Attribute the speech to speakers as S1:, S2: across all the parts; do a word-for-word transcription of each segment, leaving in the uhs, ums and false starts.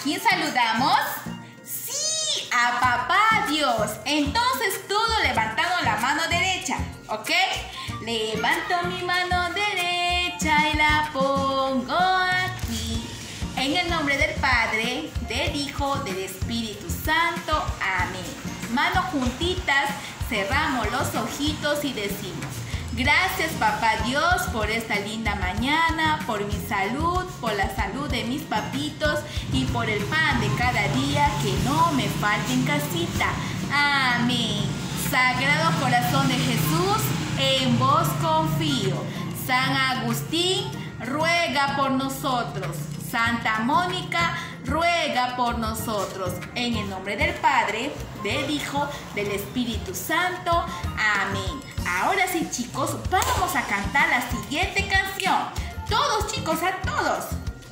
S1: quién saludamos? ¡Sí! ¡A Papá Dios! Entonces todos levantamos la mano derecha, ¿ok? Levanto mi mano derecha y la pongo aquí. En el nombre del Padre, del Hijo, del Espíritu Santo. Amén. Manos juntitas, cerramos los ojitos y decimos: gracias, Papá Dios, por esta linda mañana, por mi salud, por la salud de mis papitos y por el pan de cada día, que no me falte en casita. Amén. Sagrado Corazón de Jesús, en vos confío. San Agustín, ruega por nosotros. Santa Mónica, ruega por nosotros. En el nombre del Padre, del Hijo, del Espíritu Santo. Amén. Ahora sí, chicos, vamos a cantar la siguiente canción. Todos, chicos, a todos.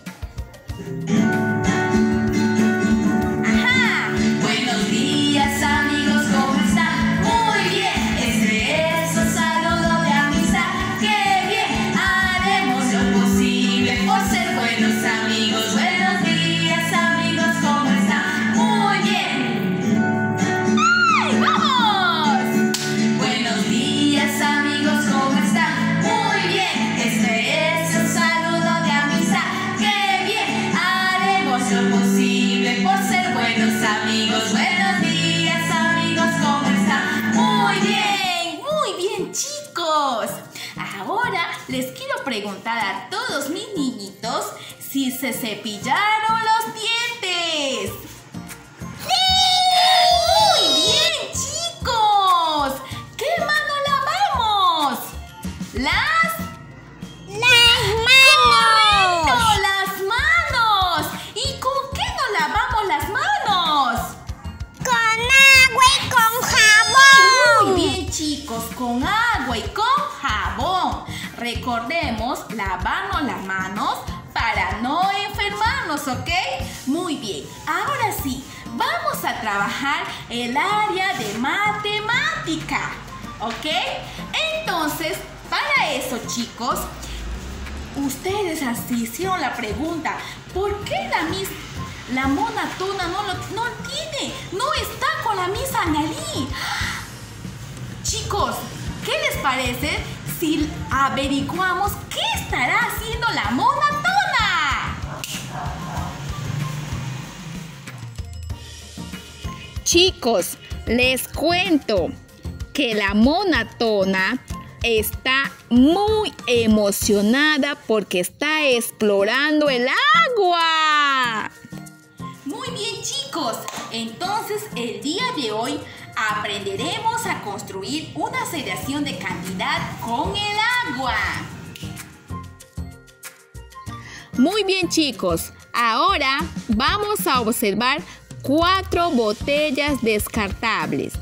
S1: Ajá. Buenos días, amigos, ¿cómo están? Muy bien. Este es un saludo de amistad. ¡Qué bien! Haremos lo posible por ser buenos amigos. Buenos días, amigos, ¿cómo están? Muy bien. ¡Ay, vamos! Buenos días, amigos, ¿cómo están? Muy bien. Este es un saludo de amistad. ¡Qué bien! Haremos lo posible por ser buenos amigos. Buenos días, amigos, ¿cómo están? Muy bien, muy bien, chicos. Ahora les quiero preguntar a todos mis niñitos si se cepillaron los dientes. ¡Sí! ¡Muy bien, chicos! ¿Qué mano lavamos? Las...
S2: ¡Las manos!
S1: ¡Correcto! ¡Las manos! ¿Y con qué nos lavamos las manos?
S2: Con agua y con jabón.
S1: Muy bien, chicos, con agua y con jabón. Recordemos lavarnos las manos para no enfermarnos, ¿ok? Muy bien, ahora sí, vamos a trabajar el área de matemática, ¿ok? Entonces, para eso, chicos, ustedes así hicieron la pregunta: ¿por qué la mis, la mona Tona no lo no tiene? No está con la Miss Analí. Chicos, ¿qué les parece si averiguamos qué estará haciendo la mona Tona? Chicos, les cuento que la mona Tona está muy emocionada porque está explorando el agua. Muy bien, chicos. Entonces, el día de hoy aprenderemos a construir una seriación de cantidad con el agua. Muy bien, chicos. Ahora vamos a observar cuatro botellas descartables.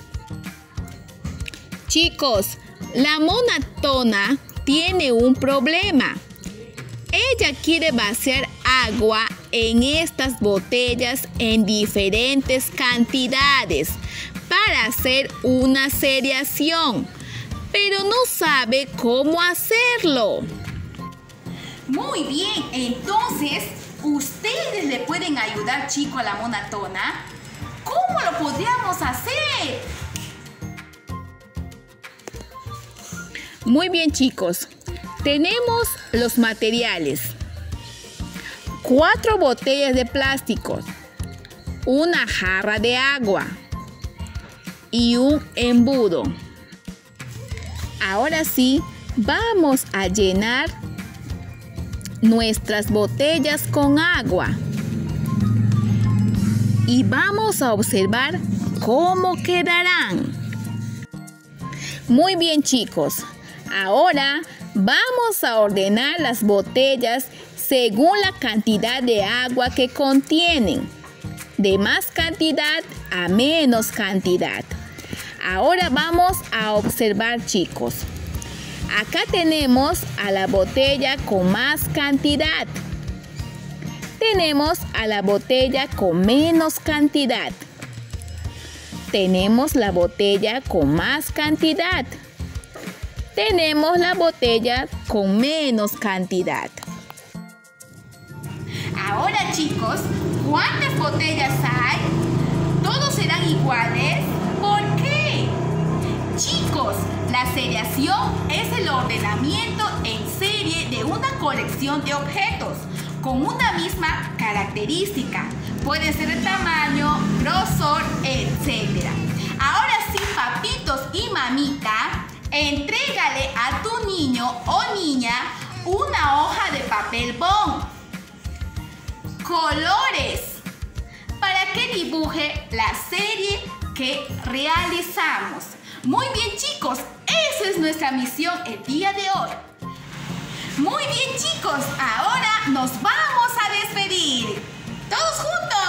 S1: Chicos, la mona Tona tiene un problema. Ella quiere vaciar agua en estas botellas en diferentes cantidades para hacer una seriación, pero no sabe cómo hacerlo. Muy bien, entonces ustedes le pueden ayudar, chicos, a la mona Tona. ¿Cómo lo podríamos hacer? Muy bien, chicos. Tenemos los materiales: cuatro botellas de plástico, una jarra de agua y un embudo. Ahora sí, vamos a llenar nuestras botellas con agua y vamos a observar cómo quedarán. Muy bien, chicos. Ahora vamos a ordenar las botellas según la cantidad de agua que contienen, de más cantidad a menos cantidad. Ahora vamos a observar, chicos. Acá tenemos a la botella con más cantidad. Tenemos a la botella con menos cantidad. Tenemos la botella con más cantidad. Tenemos la botella con menos cantidad. Ahora, chicos, ¿cuántas botellas hay? ¿Todos serán iguales? ¿Por qué? Chicos, la seriación es el ordenamiento en serie de una colección de objetos con una misma característica. Puede ser de tamaño, grosor, etcétera. Ahora sí, papitos y mamita, entrégale a tu niño o niña una hoja de papel bond, colores, para que dibuje la serie que realizamos. Muy bien, chicos, esa es nuestra misión el día de hoy. Muy bien, chicos, ahora nos vamos a despedir. ¡Todos juntos!